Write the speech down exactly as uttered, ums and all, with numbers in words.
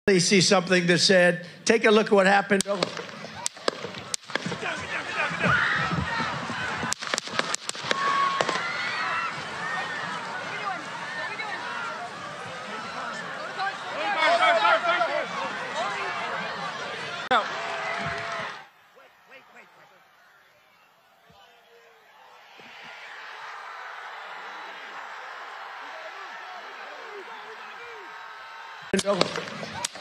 They see something that said, take a look at what happened. Oh. No.